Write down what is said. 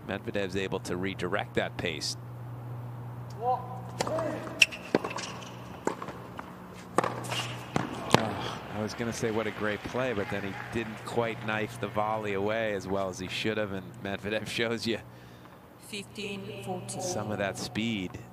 Medvedev's able to redirect that pace. I was going to say what a great play, but then he didn't quite knife the volley away as well as he should have, and Medvedev shows you 15-14. some of that speed